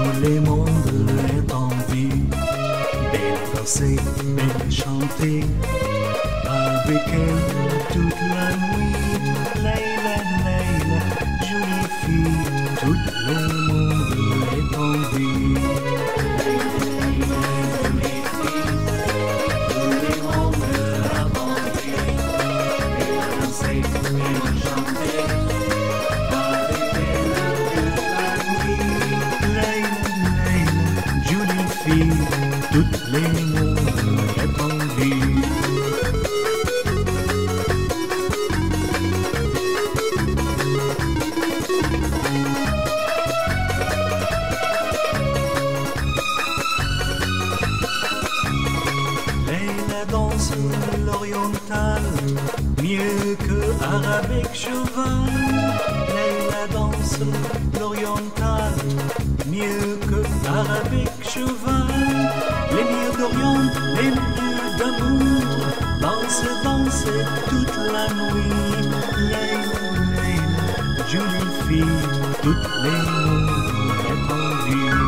les mondes est en vie. Belle danser, belle chanter, avec elle toute la nuit. Leïla, Leïla, jolie fille, tout le monde est en vie. Toutes les mondes est en vie. Leïla danse l'oriental mieux que arabe cheval. Leïla danse l'oriental mieux que arabe cheval. Les murs d'Orient, les murs d'amour, dansent toute la nuit. Leïla, Leïla, jolie fille, toutes les mondes est en vie.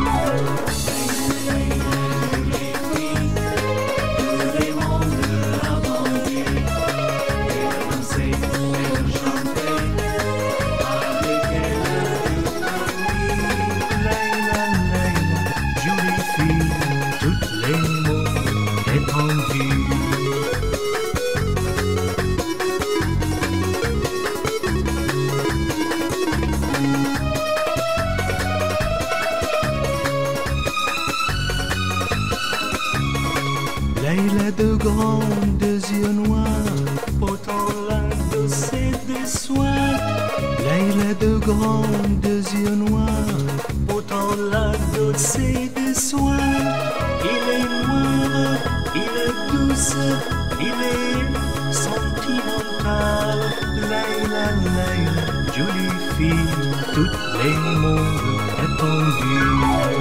Leïla de grands yeux noirs, portant la dossée de soie. Leïla de grands yeux noirs, portant la dossée de soie. Il est noir, il est douce, il est sentimental. Leïla, Leïla, jolie fille, toutes les mondes est en vie.